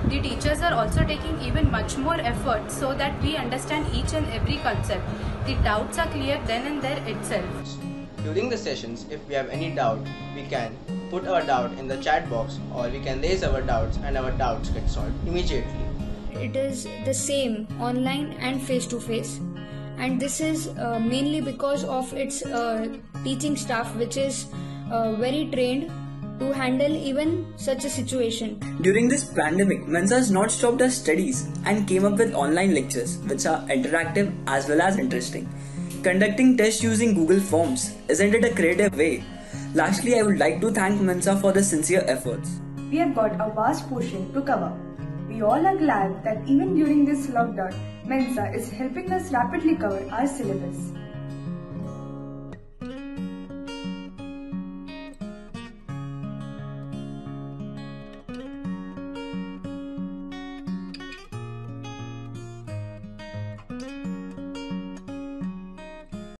The teachers are also taking even much more effort so that we understand each and every concept. The doubts are clear then and there itself. During the sessions, if we have any doubt, we can put our doubt in the chat box, or we can raise our doubts and our doubts get solved immediately. It is the same online and face-to-face, and this is mainly because of its teaching staff, which is very trained to handle even such a situation. During this pandemic, Mensa has not stopped her studies and came up with online lectures which are interactive as well as interesting. Conducting tests using Google Forms, isn't it a creative way? Lastly, I would like to thank Mensa for the sincere efforts. We have got a vast portion to cover. We all are glad that even during this lockdown, Mensa is helping us rapidly cover our syllabus.